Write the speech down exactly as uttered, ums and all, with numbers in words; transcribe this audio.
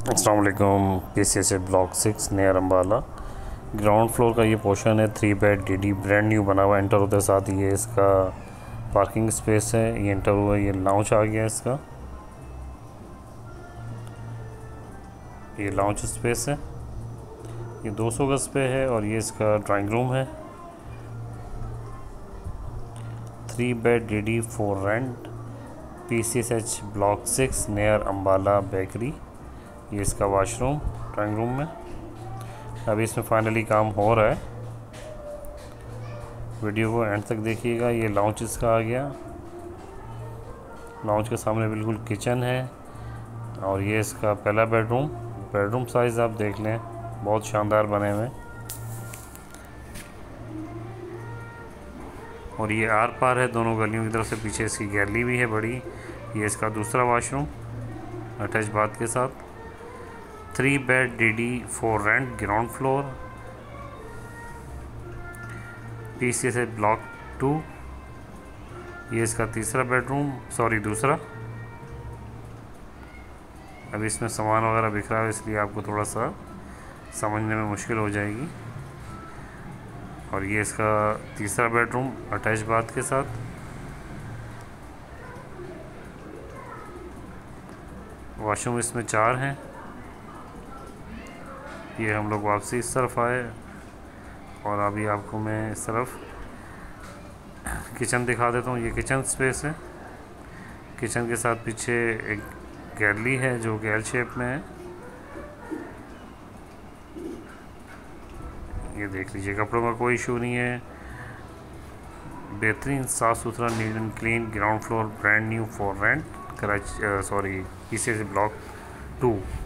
अस्सलाम वालेकुम। P C S block six near Ambala ground floor का ये पोर्शन है। Three bed D D brand new बना हुआ। एंटर होते साथ ये इसका पार्किंग स्पेस है। ये एंटर हुआ, ये लाउंज आ गया इसका। ये लाउंज स्पेस है। ये दो सौ गज पे है और ये इसका ड्राइंग रूम है। Three bed D D for rent, P C S H block six near Ambala bakery. ये इसका वाशरूम ड्राइंग रूम में। अभी इसमें फाइनली काम हो रहा है। वीडियो को एंड तक देखिएगा। ये लाउंज इसका आ गया। लाउंज के सामने बिल्कुल किचन है और ये इसका पहला बेडरूम। बेडरूम साइज़ आप देख लें, बहुत शानदार बने हुए। और ये आर पार है दोनों गलियों की तरफ से। पीछे इसकी गैलरी भी है बड़ी। ये इसका दूसरा वाशरूम अटैच बाथ के साथ। Three bed D D for rent, ground floor, P C S H block two. ये इसका तीसरा बेडरूम, सॉरी दूसरा। अभी इसमें सामान वगैरह बिखरा है, इसलिए आपको थोड़ा सा समझने में मुश्किल हो जाएगी। और ये इसका तीसरा बेडरूम अटैच बाथ के साथ। वॉशरूम इसमें चार हैं। ये हम लोग वापसी इस तरफ आए और अभी आपको मैं इस तरफ किचन दिखा देता हूँ। ये किचन स्पेस है। किचन के साथ पीछे एक गैलरी है जो कि एल शेप में है। ये देख लीजिए, कपड़ों का कोई इशू नहीं है। बेहतरीन साफ़ सुथरा, neat and clean. Ground floor, brand new for rent, Karachi, sorry P C S block to.